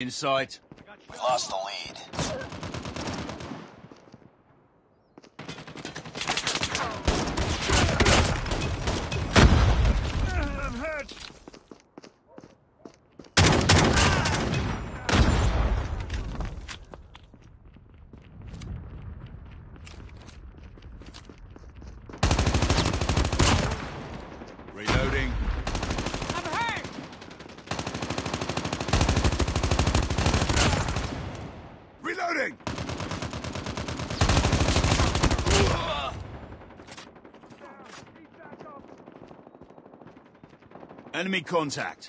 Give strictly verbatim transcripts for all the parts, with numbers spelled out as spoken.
In sight. We lost the lead. I'm hurt. Reloading. I'm hurt. Reloading! Enemy contact.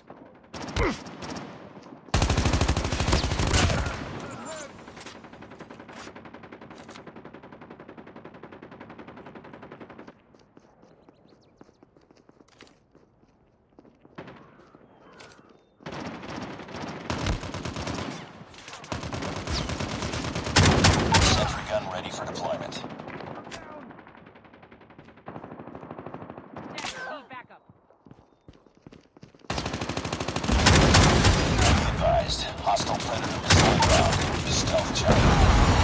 Sentry gun ready for deployment. Need backup. Be advised, hostile Predator missile inbound. Stealth chopper.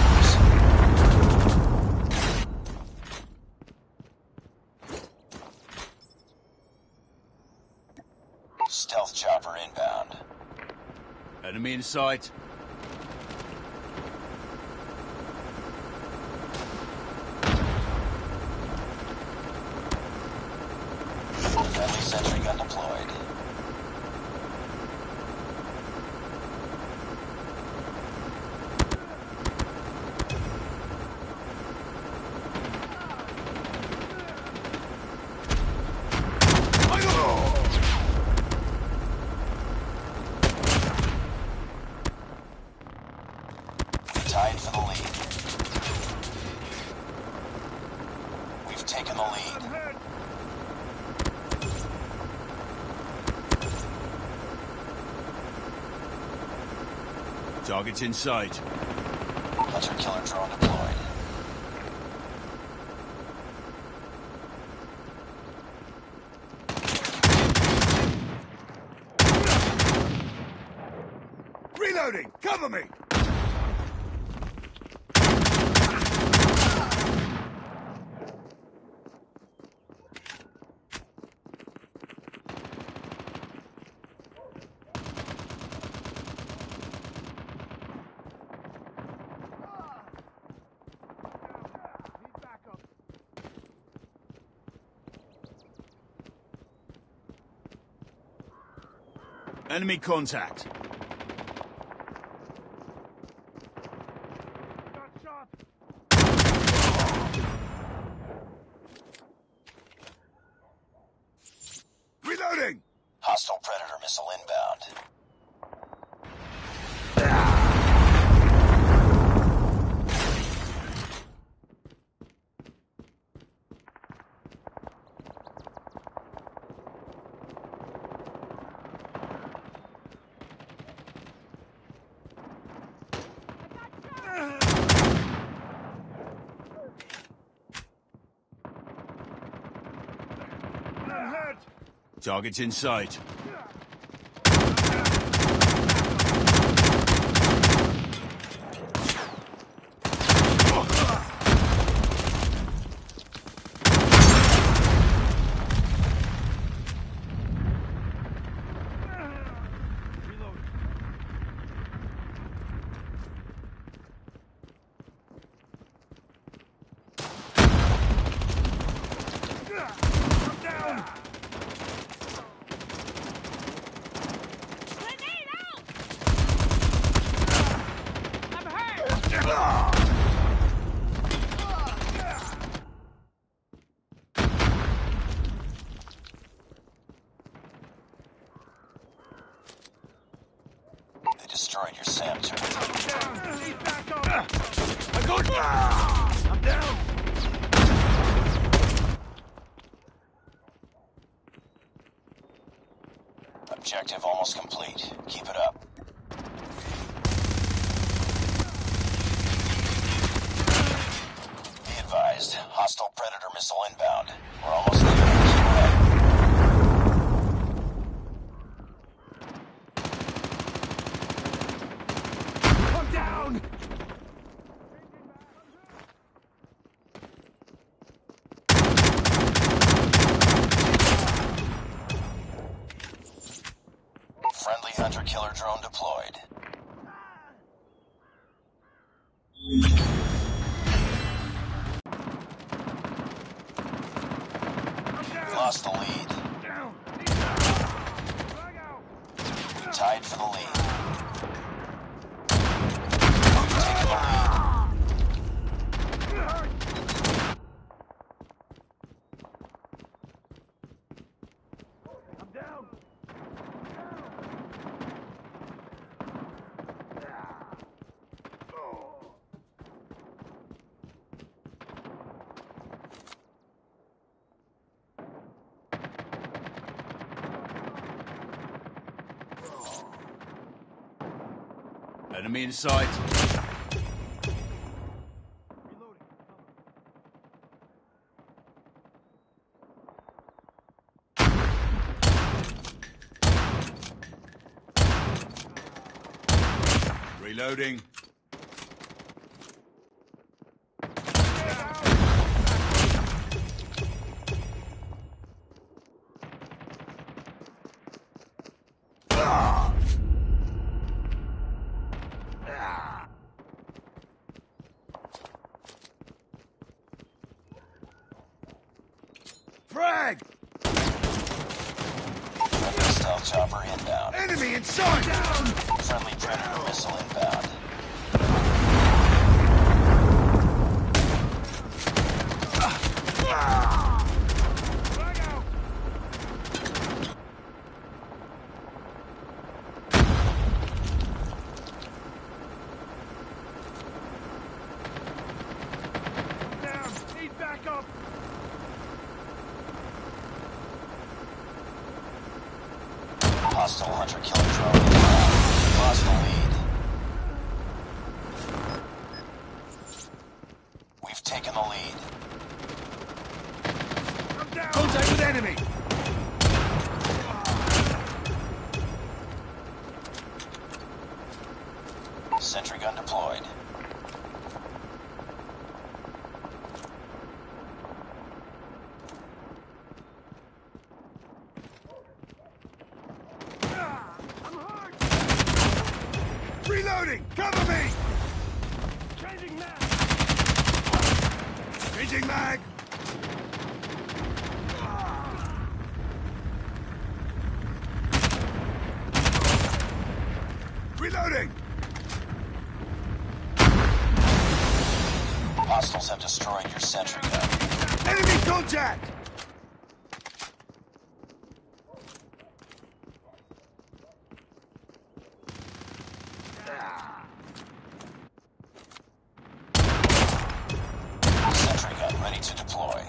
Stealth chopper inbound. Enemy in sight. Friendly sentry gun deployed. Tied for the lead. We've taken the lead. Targets in sight. Hunter killer drone deployed. Reloading! Cover me! Enemy contact. Reloading! Hostile Predator missile inbound. Targets in sight. They destroyed your SAM turret. I got I'm down. Objective almost complete. Keep it up. Be advised, hostile Predator missile inbound. We're almost there. Keep it up. down! Friendly hunter-killer drone deployed. Lost the lead. Down. Frag out. Tied for the lead. I'm down. Enemy in sight. Reloading. Frag! Friendly stealth chopper inbound. Enemy in sight! Down! Friendly Predator missile inbound. Frag out. Down. Need backup. Hostile hunter-killer drone inbound. Lost the lead. We've taken the lead. I'm down. Contact with enemy! Sentry gun deployed. I'm hurt. Reloading! Cover me! Changing mag. Changing mag! Reloading! Hostiles have destroyed your sentry gun. Enemy contact! Sentry gun ready to deploy.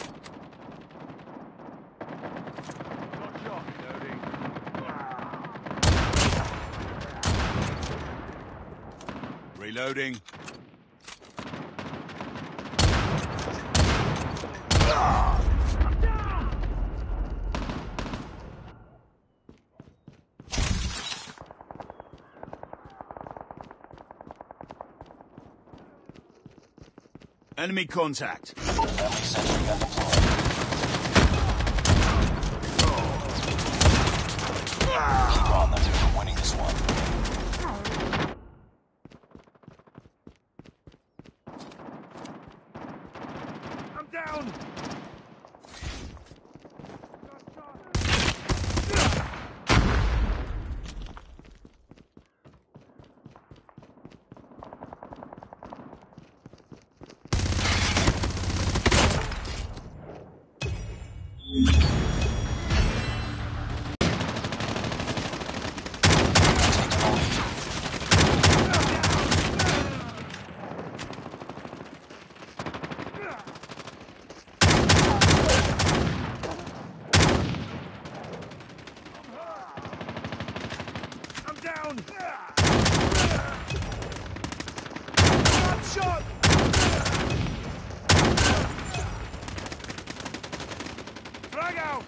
Got shot. Loading. Reloading. I'm down. Enemy contact. Friendly sentry gun deployed. Keep on them. We're winning this one. I'm down. I'm down. Got shot. Frag out.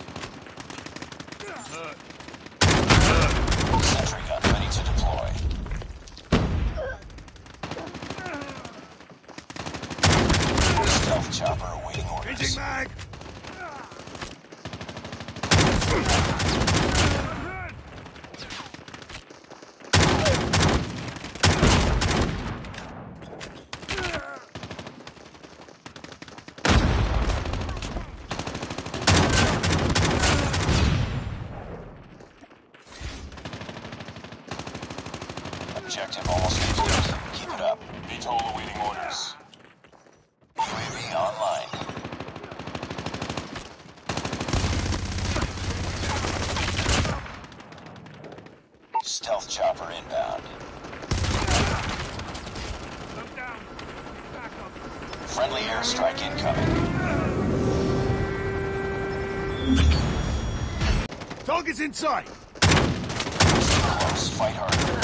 Sentry gun ready to deploy. Changing mag! Objective almost complete. Keep it up. V TOL awaiting orders. U A V online. Stealth chopper inbound. I'm down. Back up. Friendly airstrike incoming. Target's in sight! Close. Fight harder.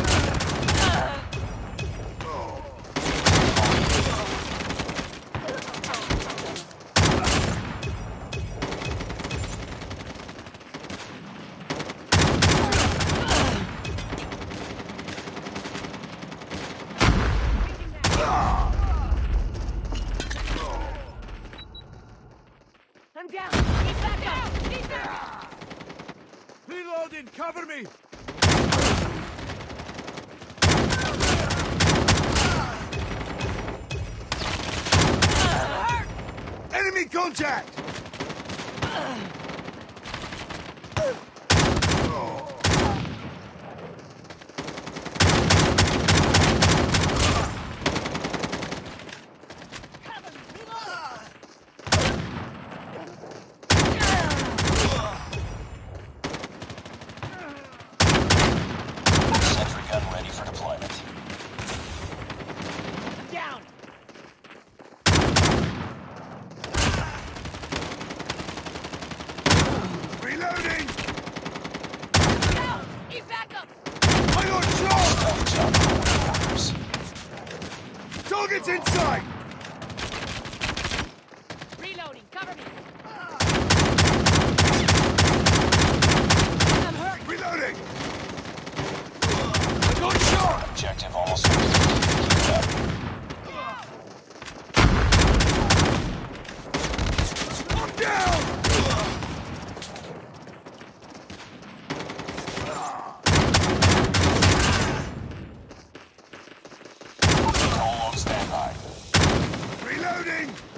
I'm down. Keep back up. Keep back. Reloading. Cover me. Enemy contact! Sentry gun ready for deployment. Down. Reloading! Down. Keep back up. I got shot! Stealth chopper awaiting orders. Target's in sight! Reloading. Cover me. I'm hurt. Reloading! I got shot! Objective almost complete. Keep it up. I'm down! V TOL on standby. Reloading!